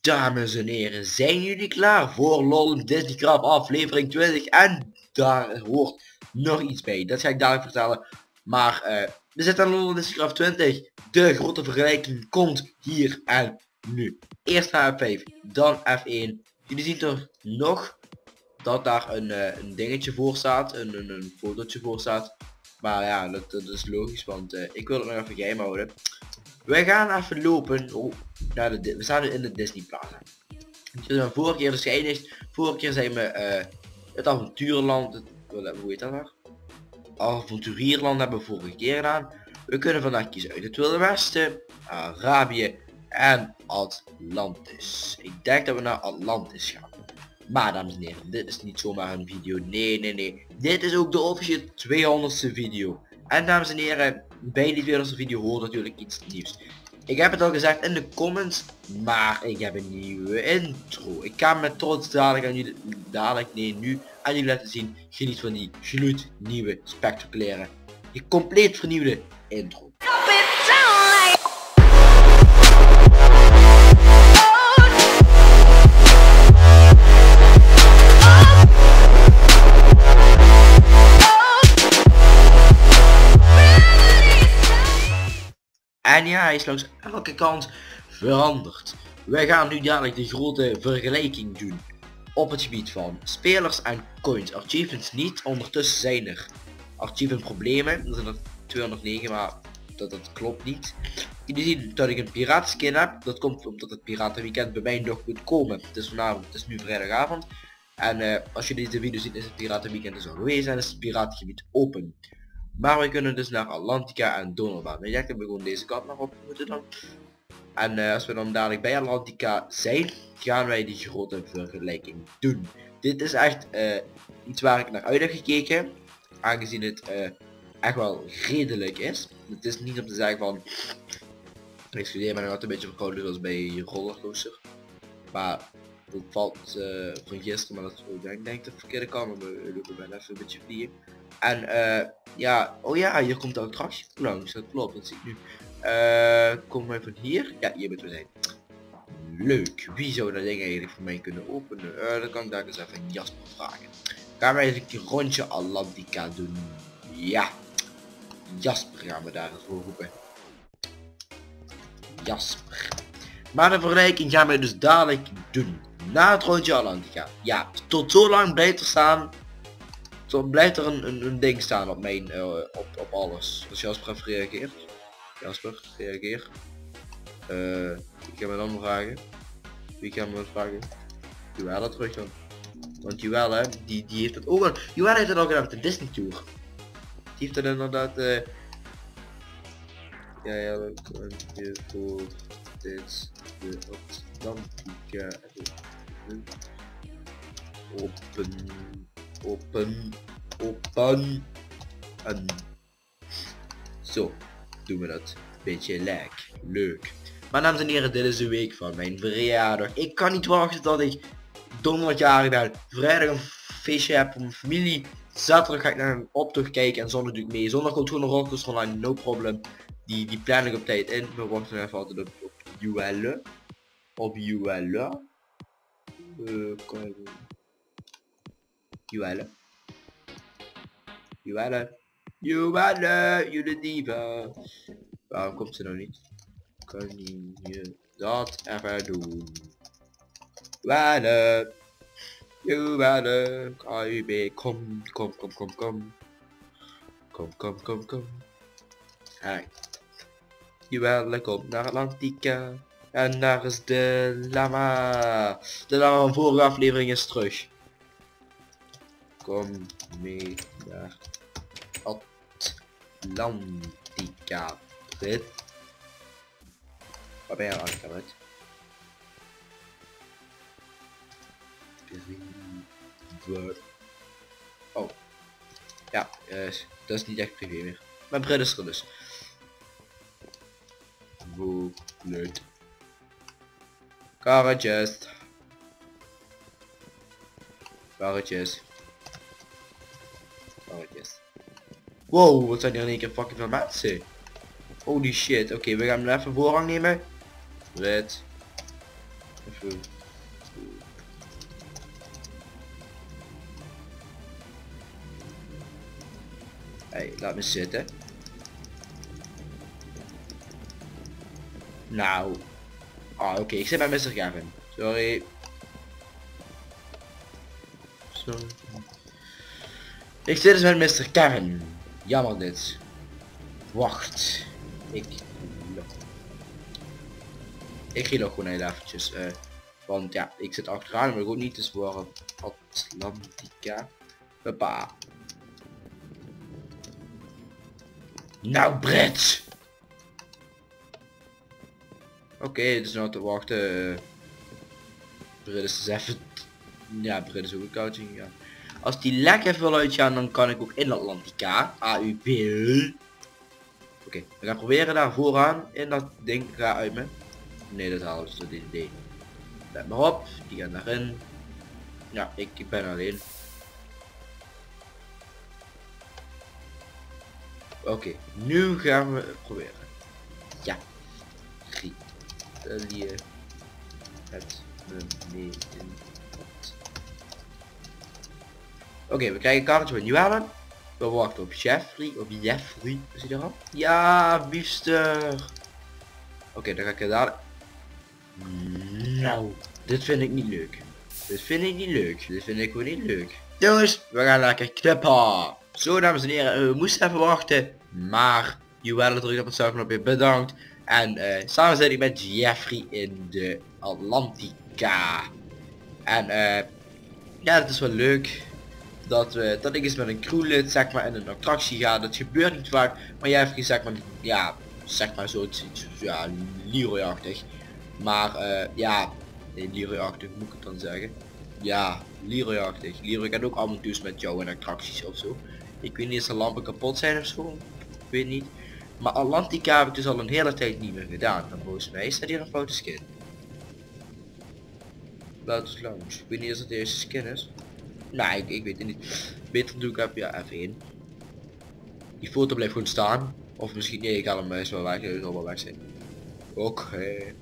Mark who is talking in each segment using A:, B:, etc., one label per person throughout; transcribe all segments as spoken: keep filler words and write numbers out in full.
A: Dames en heren, zijn jullie klaar voor LOL Disneycraft aflevering twintig? En daar hoort nog iets bij, dat ga ik dadelijk vertellen. Maar uh, we zitten aan LOL Disneycraft twintig. De grote vergelijking komt hier en nu. Eerst H F vijf, dan F één. Jullie zien toch nog dat daar een, uh, een dingetje voor staat, een, een, een fotootje voor staat. Maar ja, dat, dat is logisch, want uh, ik wil het nog even geheim houden. Wij gaan even lopen oh, naar de, we staan nu in de Disney Plaza. Dus vorige keer dus geëindigd. Vorige keer zijn we uh, het avontuurland, het, hoe heet dat nou? Avonturierland hebben we vorige keer gedaan. We kunnen vandaag kiezen uit het Wilde Westen, Arabië en Atlantis. Ik denk dat we naar Atlantis gaan. Maar dames en heren, dit is niet zomaar een video. Nee, nee, nee. Dit is ook de officiële tweehonderdste video. En dames en heren, bij die tweehonderdste video hoort natuurlijk iets nieuws. Ik heb het al gezegd in de comments, maar ik heb een nieuwe intro. Ik ga met trots dadelijk aan jullie, dadelijk, nee nu, aan jullie laten zien. Geniet van die gloednieuwe, spectaculaire, die compleet vernieuwde intro. En ja, hij is langs elke kant veranderd. Wij gaan nu dadelijk de grote vergelijking doen. Op het gebied van spelers en coins. Achievements niet, ondertussen zijn er achievement problemen. Er zijn er tweehonderdnegen, maar dat, dat klopt niet. Jullie zien dat ik een piratenskin heb. Dat komt omdat het piratenweekend bij mij nog moet komen. Het is vanavond, het is nu vrijdagavond. En uh, als jullie deze video ziet is het piratenweekend dus al geweest en is het piratengebied open. Maar we kunnen dus naar Atlantica en Donalbaan. Ik denk dat we gewoon deze kant nog op moeten dan. En uh, als we dan dadelijk bij Atlantica zijn, gaan wij die grote vergelijking doen. Dit is echt uh, iets waar ik naar uit heb gekeken. Aangezien het uh, echt wel redelijk is. Het is niet om te zeggen van... Excuseer, maar nog altijd een beetje verkouden zoals bij Rollercoaster. Maar dat valt uh, van gisteren, maar dat is ook denk ik de verkeerde kant. We lopen bijna even een beetje vliegen. En uh, ja, oh ja, hier komt de attractie langs, dat klopt, dat zie ik nu. Uh, komen wij van hier? Ja, hier moeten we zijn. Leuk, wie zou dat ding eigenlijk voor mij kunnen openen? Uh, dan kan ik daar eens even Jasper vragen. Gaan wij even een rondje Atlantica doen? Ja, Jasper gaan we daar eens voor roepen. Jasper. Maar de vergelijking gaan wij dus dadelijk doen. Na het rondje Atlantica. Ja, tot zo lang blijft er staan. Zo blijft er een, een, een ding staan op mijn, uh, op, op alles. Als Jasper even reageert. Jasper, reageer. Uh, ik ga me dan vragen. Wie gaan me vragen? Joelle terug dan. Want Joelle, die, die heeft het ook al. Joelle heeft het al gedaan met de Disney Tour. Die heeft het inderdaad. Uh... Ja, ja, dan kan je voor dit de Atlantica open. Open, open, en zo doen we dat. Beetje lek, leuk. Maar dames en heren, dit is de week van mijn verjaardag. Ik kan niet wachten dat ik donderdag jarig ben, vrijdag een feestje heb voor mijn familie. Zaterdag ga ik naar een optocht kijken en zondag doe ik mee. Zondag komt gewoon een rollercoaster online, no problem. Die, die plan ik op tijd in. We wachten even altijd op, op Joelle. Op Joelle. Uh, kan ik... Joelle. Joelle. Joelle, jullie diva. Waarom komt ze nou niet? Kan je dat even doen? Joelle. Joelle. K U B. Kom, kom, kom, kom, kom. Kom, kom, kom, kom. Hi. Joelle komt naar Atlantica. En daar is de lama. De lama van vorige aflevering is terug. Kom mee naar Atlantica. Dit. Waar ben je aan het? Oh. Ja, uh, dat is niet echt privé meer. Mijn bril is er dus. Wow, leuk. Karretjes. Karretjes. Wow, wat zijn er in één keer fucking veel mensen. Holy shit. Oké, okay, we gaan hem even voorrang nemen. Red. Hey, laat me zitten. Nou. Ah, oké, okay. Ik zit bij mister Kevin. Sorry. Sorry. Ik zit dus met mister Kevin. Jammer dit. Wacht. Ik... Ik ging nog gewoon heel eventjes. Uh, want ja, ik zit achteraan, maar ik ook niet. Dus voor Atlantica. Hoppa. Nou, Brits! Oké, okay, dus nou te wachten. Brit is dus even... Ja, Brit is ook een coaching, ja. Als die lek even wil uitgaan, dan kan ik ook in Atlantica. A U P. Oké, okay, we gaan proberen daar vooraan in dat ding. Ga uit me. Nee, dat halen we dus, dat idee. Let maar op, die gaan daarin. Ja, ik, ik ben alleen. Oké, okay, nu gaan we proberen. Ja. Italië. Het beneden. Oké, okay, we krijgen een kaartje van Nieuw-Aland. We wachten op Jeffrey. Op Jeffrey. Is hij er al? Ja, biefster. Oké, okay, dan ga ik er dadelijk. Nou, dit vind ik niet leuk. Dit vind ik niet leuk. Dit vind ik gewoon niet leuk. Jongens, we gaan lekker knippen. Zo, dames en heren, we moesten even wachten. Maar, Juwelen druk op het startknopje, bedankt. En uh, samen zit ik met Jeffrey in de Atlantica. En uh, ja, het is wel leuk. Dat, we, dat ik eens met een crewlid zeg maar in een attractie ga. Dat gebeurt niet vaak. Maar Jeffrey zeg maar, ja, zeg maar zoiets, ja, Leroy-achtig. Maar uh, ja, nee, Leroy-achtig moet ik het dan zeggen. Ja, Leroy-achtig. Leroy gaat ook af en toe met jou in attracties of zo. Ik weet niet of de lampen kapot zijn of zo. Ik weet niet. Maar Atlantica heb ik dus al een hele tijd niet meer gedaan. En volgens mij staat hier een foute skin. Lotus Lounge. Ik weet niet of het de eerste skin is. Nee, ik, ik weet het niet. Beter doe ik heb ja F één. Die foto blijft gewoon staan. Of misschien nee, ik haal hem eens wel weg. Hij zal wel weg zijn. Oké. Okay.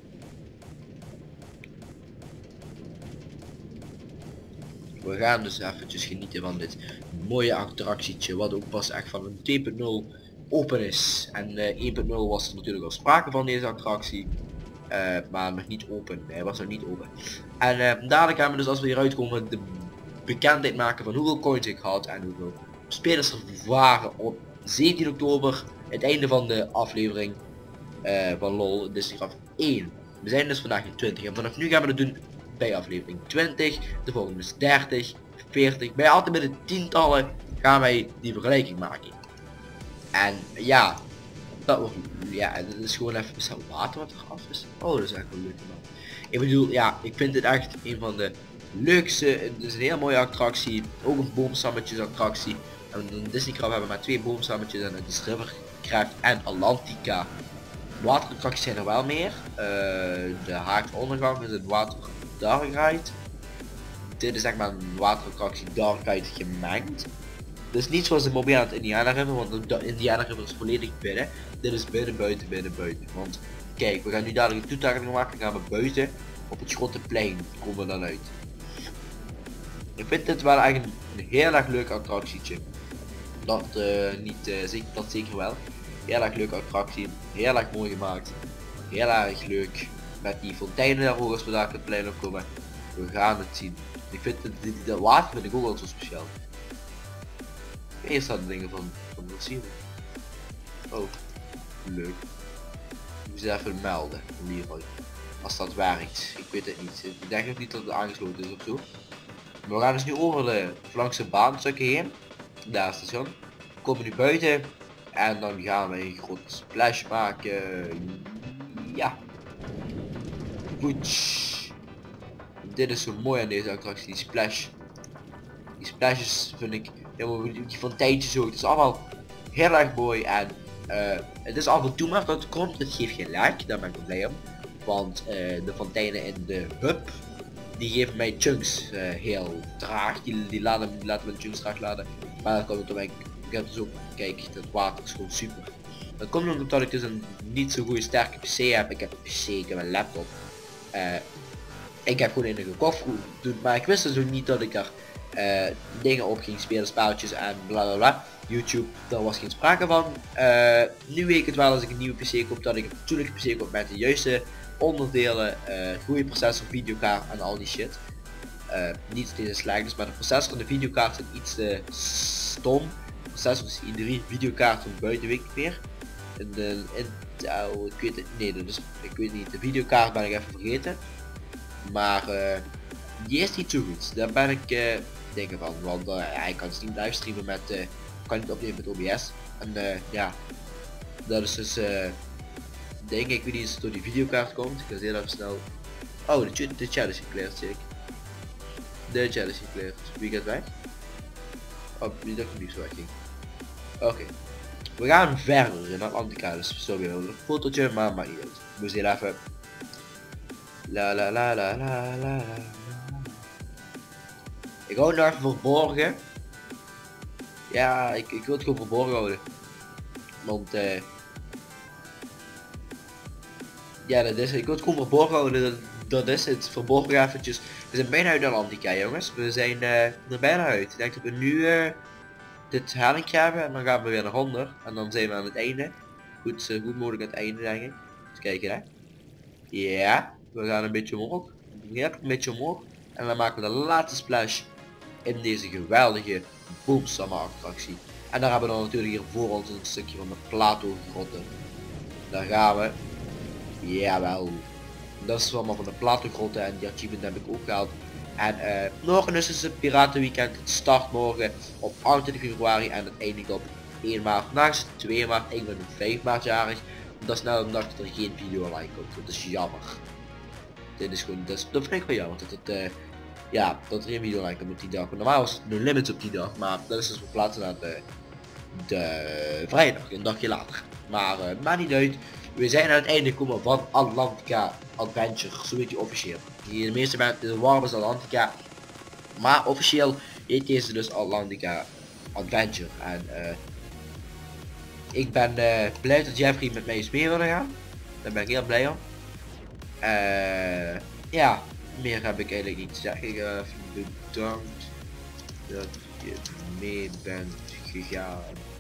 A: We gaan dus eventjes genieten van dit mooie attractietje. Wat ook pas echt van een twee punt nul open is. En uh, één punt nul was er natuurlijk al sprake van deze attractie. Uh, maar nog niet open. Hij was nog niet open. En uh, dadelijk gaan we dus als we hieruit komen de bekendheid maken van hoeveel coins ik had. En hoeveel spelers er waren op zeventien oktober. Het einde van de aflevering uh, van LOL. Dus vanaf één. We zijn dus vandaag in twintig. En vanaf nu gaan we het doen bij aflevering twintig. De volgende is dertig. veertig. Bij altijd met de tientallen gaan wij die vergelijking maken. En ja, dat wordt, ja, het is gewoon even, is dat water wat er af is? Oh, dat is echt wel leuk man. Ik bedoel, ja, ik vind dit echt een van de leukste, het is een heel mooie attractie, ook een boomstammetjes attractie. En een Disney Craft hebben maar twee boomstammetjes en het is Rivercraft en Atlantica. Waterattracties zijn er wel meer, uh, de Haakfondergang is een water dark ride. Dit is zeg maar een waterattractie dark ride gemengd. Dus niet zoals de mobiele aan het Indiana River, want de Indiana River is volledig binnen. Dit is binnen, buiten, binnen, buiten. Want kijk, we gaan nu dadelijk een toetakeling maken, dan gaan we buiten op het grote plein komen we dan uit. Ik vind dit wel eigenlijk een heel erg leuk attractietje. Dat uh, niet, uh, zeker, dat zeker wel. Heel erg leuke attractie, heel erg mooi gemaakt. Heel erg leuk. Met die fonteinen daar ook als we daar het plein op komen. We gaan het zien. Ik vind het, dat water vind ik ook wel zo speciaal. Eerst staan dingen van, van wat zien we. Oh, leuk. Ik moet ze even melden, Leroy. Als dat werkt. Ik weet het niet. Ik denk ook niet dat het aangesloten is of zo. Maar we gaan dus nu over de flankse baanstukken heen. Daar is het station. We komen nu buiten. En dan gaan we een grote splash maken. Ja. Poets. Dit is zo mooi aan deze attractie, die splash. Die splashes vind ik, ja, die fonteintjes ook, het is allemaal heel erg mooi en uh, het is af en toe maar dat het komt, het geeft geen lag, daar ben ik blij om. Want uh, de fonteinen in de hub, die geven mij chunks uh, heel traag, die, die laten, die laten mijn chunks traag laden. Maar dat komt omdat ik, ik heb dus ook, kijk, het water is gewoon super. Dat komt omdat ik dus een niet zo goede sterke P C heb, ik heb een P C, ik heb een laptop. Uh, Ik heb gewoon in gekocht, maar ik wist dus ook niet dat ik er uh, dingen op ging spelen, spelletjes en bla bla bla. YouTube, daar was geen sprake van. Uh, nu weet ik het wel als ik een nieuwe P C koop, dat ik een fatsoenlijke P C koop met de juiste onderdelen, uh, goede processor, videokaart en al die shit. Uh, niet dat deze slecht is, maar de processor en de videokaart zijn iets te stom. De processor is i drie, videokaart van buiten weet ik meer. En de Intel, ik weet het, nee, dus ik weet niet, de videokaart ben ik even vergeten. Maar uh, die is niet zo goed, daar ben ik uh, dingen van, want uh, hij kan Steam livestreamen met, uh, kan niet opnemen met O B S. En uh, ja, dat is dus uh, denk ik weet niet of het door die videokaart komt. Ik ga heel even snel. Oh, de, de chat is gecleared, zie ik. De chat is gecleared. Wie gaat weg? Oh, wie dacht niet zo wegging. Oké. Okay. We gaan verder in Atlantica, dus sorry over een fotootje, maar maar niet uit. Ik moest heel even. La la la la la la la. Ik hou het nog even verborgen. Ja, ik, ik wil het gewoon verborgen houden. Want eh. Uh, ja, dat is. Ik wil het gewoon verborgen houden. Dat, dat is het. Verborgen eventjes. We zijn bijna uit Atlantica, jongens. We zijn uh, er bijna uit. Ik denk dat we nu uh, dit herling hebben en dan gaan we weer naar onder. En dan zijn we aan het einde. Goed, uh, goed mogelijk aan het einde, denk ik. Eens kijken, hè. Ja, we gaan een beetje omhoog. Ja, een beetje omhoog. En dan maken we de laatste splash in deze geweldige boomstammen attractie. En daar hebben we dan natuurlijk hier voor ons een stukje van de plateau grotten. Daar gaan we. Jawel. Dat is allemaal van de plateau grotten en die achievement heb ik ook gehaald. En uh, morgen dus is het piratenweekend. Het start morgen op achtentwintig februari en het eindigt op één maart. Vandaag is het twee maart, ik ben op vijf maart jarig. Dat is nou een dag dat er geen video online komt. Dat is jammer. Dit is gewoon, dat, is, dat vind ik wel jammer. Dat het, uh, ja, dat er geen video online komt op die dag. Normaal was het no limits op die dag, maar dat is dus verplaatst naar de, de vrijdag, een dagje later. Maar uh, maakt niet uit. We zijn aan het einde gekomen van Atlantica Adventure, zo heet die officieel. Die de meeste mensen, de warm is Atlantica. Maar officieel heet deze dus Atlantica Adventure. En uh, ik ben uh, blij dat Jeffrey met mij eens mee wilde gaan. Daar ben ik heel blij om. Uh, ja, meer heb ik eigenlijk niet te zeggen. Ik ga even bedankt dat je mee bent gegaan.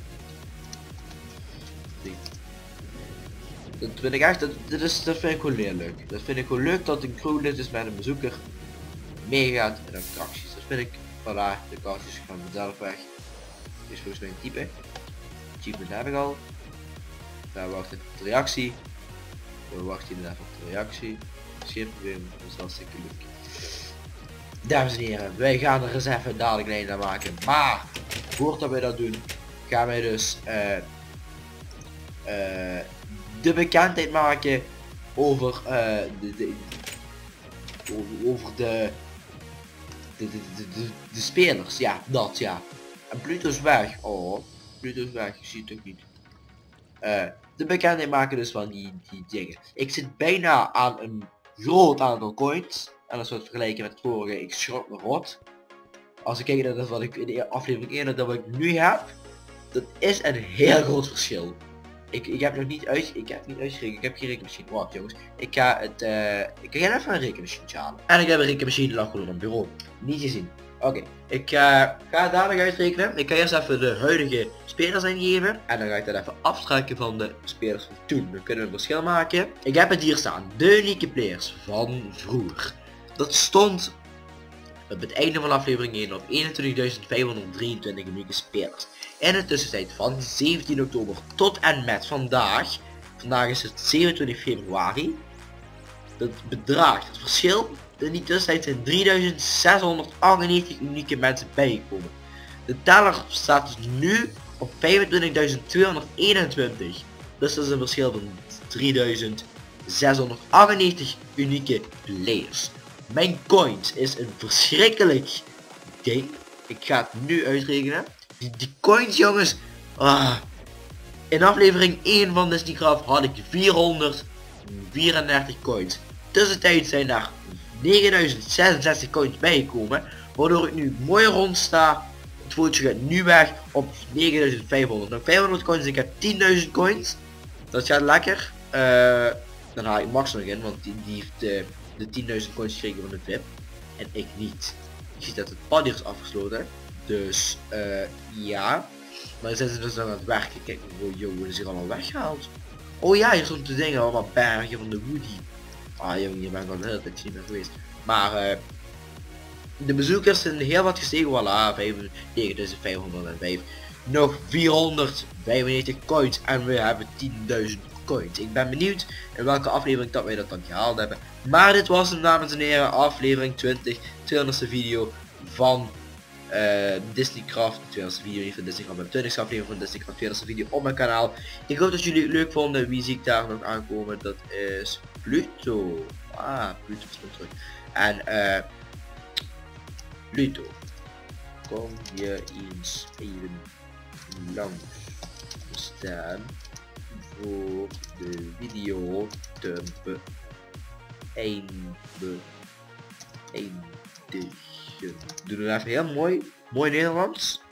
A: Dat vind ik echt, dat, dat, is, dat vind ik gewoon heel leuk. Dat vind ik gewoon leuk dat een crewlid is met een bezoeker meegaat in attracties. Dat vind ik, voilà, de kaartjes gaan vanzelf weg. Dit is volgens mij een type. Achievement heb ik al. Daar wacht ik op de reactie. We wachten even op de reactie. Geen probleem, dat is hartstikke leuk. Dames en heren, wij gaan er eens even dadelijk een einde aan maken. Maar, voordat wij dat doen, gaan wij dus uh, uh, de bekendheid maken over, uh, de, de, over de, de, de, de, de, de spelers. Ja, dat ja. En Pluto is weg. Oh, Pluto is weg, je ziet het ook niet. Uh, de bekendheid maken dus van die, die dingen. Ik zit bijna aan een groot aantal coins. En als we het vergelijken met het vorige, ik schrok me rot. Als ik kijk naar dat wat ik in de aflevering eerder dat wat ik nu heb, dat is een heel groot verschil. Ik, ik heb nog niet uit, ik heb niet uitgerekend, ik heb geen rekenmachine. Wacht jongens, ik ga het, uh, ik ga even een rekenmachine halen. En ik heb een rekenmachine lag gewoon op het bureau. Niet gezien. Oké, okay. ik uh, ga het dadelijk uitrekenen. Ik ga eerst even de huidige spelers ingeven. En dan ga ik dat even aftrekken van de spelers van toen. Dan kunnen we een verschil maken. Ik heb het hier staan. De unieke players van vroeger. Dat stond op het einde van aflevering één op eenentwintigduizend vijfhonderddrieëntwintig unieke spelers. In de tussentijd van zeventien oktober tot en met vandaag. Vandaag is het zevenentwintig februari. Dat bedraagt het verschil. In die tussentijd zijn drieduizend zeshonderdachtennegentig unieke mensen bijgekomen. De teller staat dus nu op vijfentwintigduizend tweehonderdeenentwintig. Dus dat is een verschil van drieduizend zeshonderdachtennegentig unieke players. Mijn coins is een verschrikkelijk ding. Ik ga het nu uitrekenen. Die, die coins jongens. Ah. In aflevering één van Disney Craft had ik vierhonderdvierendertig coins. Tussentijd zijn daar negenduizend zesenzestig coins bijgekomen. Waardoor ik nu mooi rond sta. Het voeltje gaat nu weg op negenduizend vijfhonderd. Nog vijfhonderd coins, ik heb tienduizend coins. Dat gaat lekker. Uh, dan haal ik Max nog in, want die, die heeft uh, de tienduizend coins gekregen van de V I P. En ik niet. Je ziet dat het pad hier is afgesloten. Dus uh, ja. Maar dan zijn ze dus aan het werken. Kijk, oh, joh, wat is hier allemaal weggehaald? Oh ja, hier stond de dingen, allemaal bergen van de Woody. Ah jongen, hier ben ik al de hele tijd niet meer geweest. Maar uh, de bezoekers zijn heel wat gestegen. Voilà, negen duizend vijfhonderdvijf. Nog vierhonderdvijfennegentig coins en we hebben tienduizend coins. Ik ben benieuwd in welke aflevering dat wij dat dan gehaald hebben. Maar dit was hem, dames en heren, aflevering twintig, tweehonderdste video van uh, Disneycraft. tweehonderdste video niet van Disneycraft, maar twintigste aflevering van Disneycraft, tweehonderdste video op mijn kanaal. Ik hoop dat jullie het leuk vonden. Wie zie ik daar nog aankomen? Dat is Pluto. Ah, Pluto is nog terug. En eh uh, Pluto, kom je eens even langs staan voor de video te beëindigen. Doe het even heel mooi, mooi Nederlands.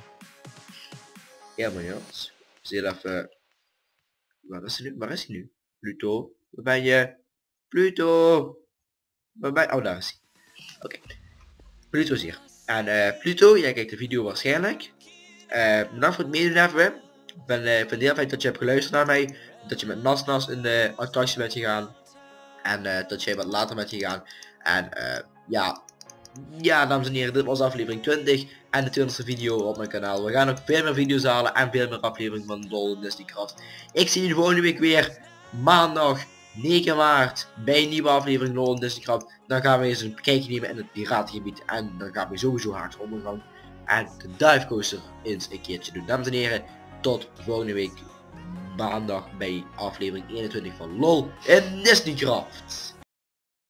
A: Heel mooi Nederlands. Zie even. Waar is hij nu? Waar is hij nu? Pluto, waar ben je? Pluto, waar ben je? Oh, daar is hij. Oké. Okay. Pluto is hier. En uh, Pluto, jij kijkt de video waarschijnlijk. Uh, bedankt voor het meedoen even. Ik ben, uh, ben heel fijn dat je hebt geluisterd naar mij. Dat je met Nas Nas in de attractie bent gegaan. En uh, dat jij wat later bent gegaan. En uh, ja. Ja, dames en heren, dit was aflevering twintig. En de tweehonderdste video op mijn kanaal. We gaan nog veel meer video's halen. En veel meer afleveringen van LOL Disneycraft. Ik zie jullie volgende week weer. Maandag negen maart. Bij een nieuwe aflevering LOL Disneycraft. Dan gaan we eens een kijkje nemen in het piratengebied. En dan gaan we sowieso hard ondergang. En de dive coaster eens een keertje doen. Dames en heren, tot volgende week maandag bij aflevering eenentwintig van LOL in Disneycraft.